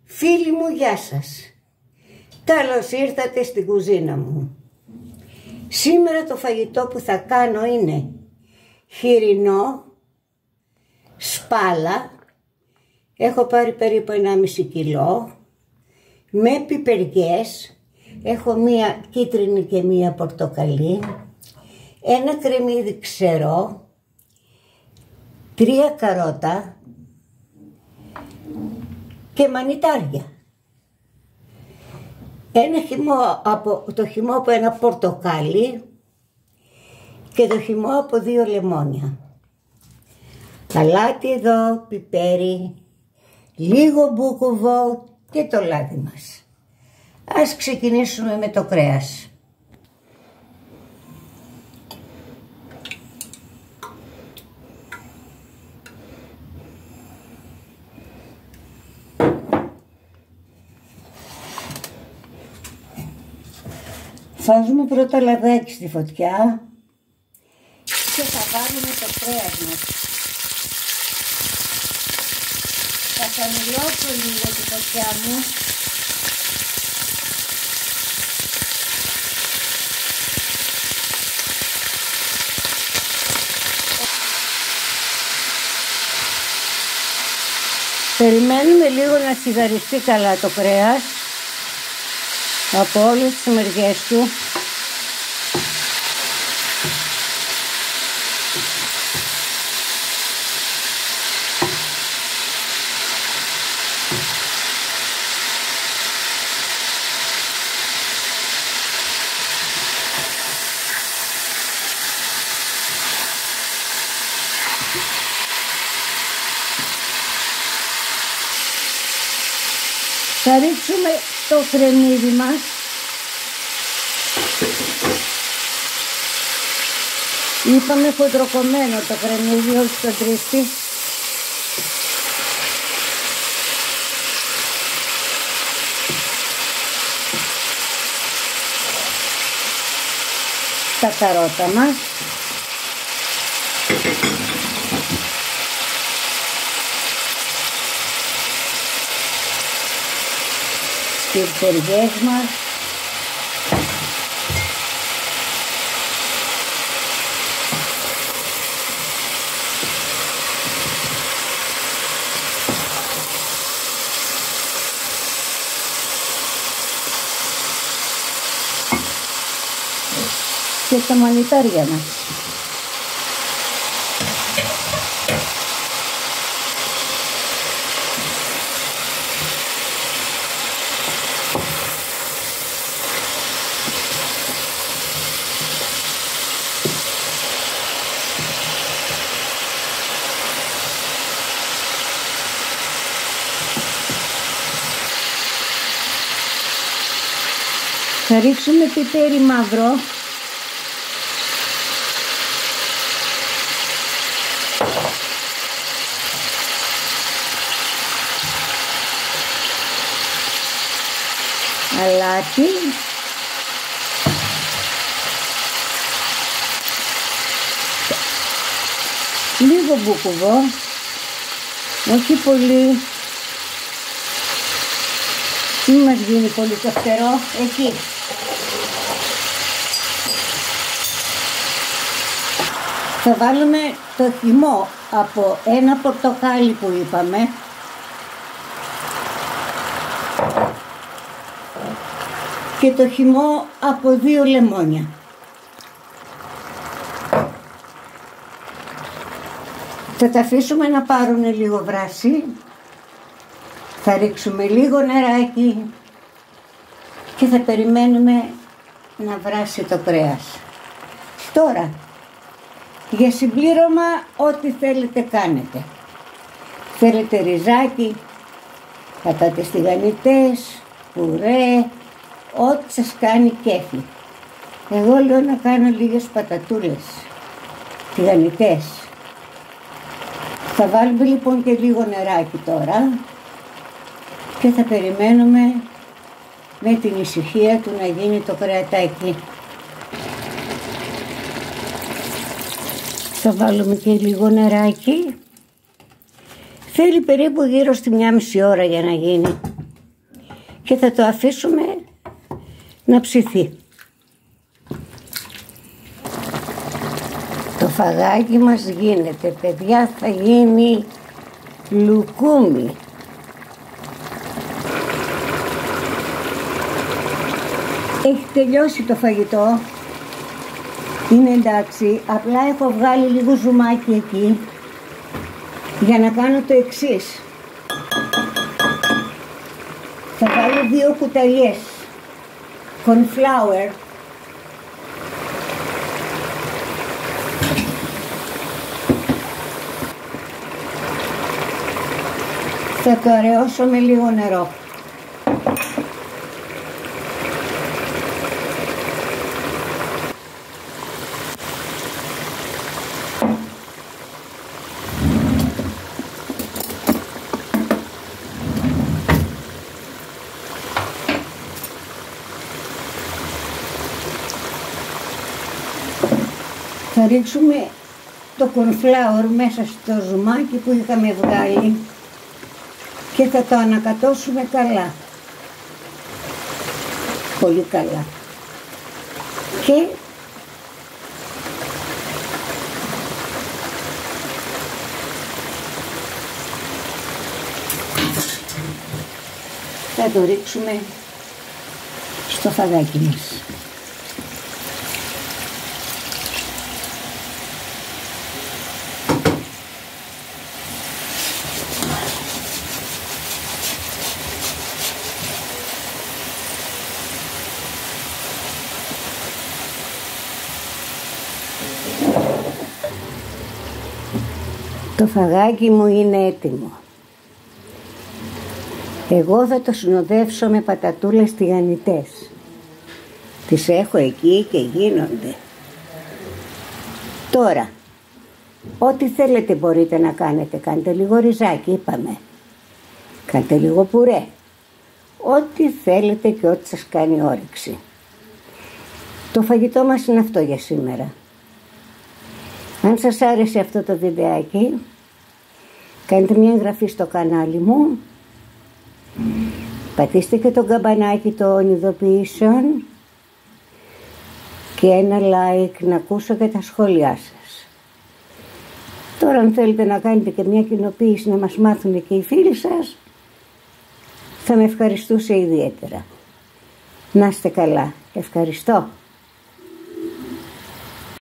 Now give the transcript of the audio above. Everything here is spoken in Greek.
Φίλοι μου, γεια σας. Καλώς ήρθατε στην κουζίνα μου. Σήμερα το φαγητό που θα κάνω είναι χοιρινό, σπάλα, έχω πάρει περίπου 1,5 κιλό, με πιπεριές, έχω μία κίτρινη και μία πορτοκαλί, ένα κρεμμύδι ξερό, 3 καρότα και μανιτάρια. Το χυμό από ένα πορτοκάλι και το χυμό από 2 λεμόνια. Αλάτι εδώ, πιπέρι, λίγο μπούκοβο και το λάδι μας. Ας ξεκινήσουμε με το κρέας. Βάζουμε πρώτα λαδάκι στη φωτιά και θα βάλουμε το κρέας μας. Θα χαμηλώσω λίγο τη φωτιά μου περιμένουμε λίγο να σιγαριστεί καλά το κρέας από όλες τις μεριές του. Θα ρίξουμε το κρεμμύδι μας. Είπαμε χοντροκομμένο το κρεμμύδι, όχι στο τρίστη. Τα καρότα μας. Τις πιπεριές μας. Και τα μανιτάρια μας. Θα ρίξουμε πιπέρι μαύρο. Αλάτι. Λίγο μπούκοβο. Όχι πολύ. Μην μας γίνει πολύ το φτερό. Εκεί. Θα βάλουμε το χυμό από ένα πορτοκάλι που είπαμε. Και το χυμό από 2 λεμόνια. Θα τα αφήσουμε να πάρουν λίγο βράση. Θα ρίξουμε λίγο νεράκι και θα περιμένουμε να βράσει το κρέας. Τώρα, για συμπλήρωμα ό,τι θέλετε κάνετε. Θέλετε ριζάκι, πατάτες τηγανιτές, πουρέ, ό,τι σας κάνει κέφι. Εγώ λέω να κάνω λίγες πατατούλες τηγανιτές. Θα βάλουμε λοιπόν και λίγο νεράκι τώρα και θα περιμένουμε με την ησυχία του να γίνει το κρεατάκι. Θα βάλουμε και λίγο νεράκι. Θέλει περίπου γύρω στη 1,5 ώρα για να γίνει. και θα το αφήσουμε να ψηθεί. Το φαγάκι μας γίνεται, παιδιά, θα γίνει λουκούμι. Έχει τελειώσει το φαγητό, είναι εντάξει, απλά έχω βγάλει λίγο ζουμάκι εκεί για να κάνω το εξής. Θα βάλω 2 κουταλιές corn flour, θα το αραιώσω με λίγο νερό. Θα ρίξουμε το corn flour μέσα στο ζουμάκι που είχαμε βγάλει και θα το ανακατώσουμε καλά, πολύ καλά. Και θα το ρίξουμε στο φαγάκι μας. Το φαγάκι μου είναι έτοιμο. Εγώ θα το συνοδεύσω με πατατούλες τηγανιτές. Τις έχω εκεί και γίνονται. Τώρα, ό,τι θέλετε μπορείτε να κάνετε. Κάντε λίγο ριζάκι, είπαμε. Κάντε λίγο πουρέ. Ό,τι θέλετε και ό,τι σας κάνει όρεξη. Το φαγητό μας είναι αυτό για σήμερα. Αν σας άρεσε αυτό το βιντεάκι, κάντε μια εγγραφή στο κανάλι μου, πατήστε και το καμπανάκι των ειδοποιήσεων και ένα like να ακούσω και τα σχόλιά σας. Τώρα αν θέλετε να κάνετε και μια κοινοποίηση να μας μάθουν και οι φίλοι σας, θα με ευχαριστούσε ιδιαίτερα. Να είστε καλά. Ευχαριστώ.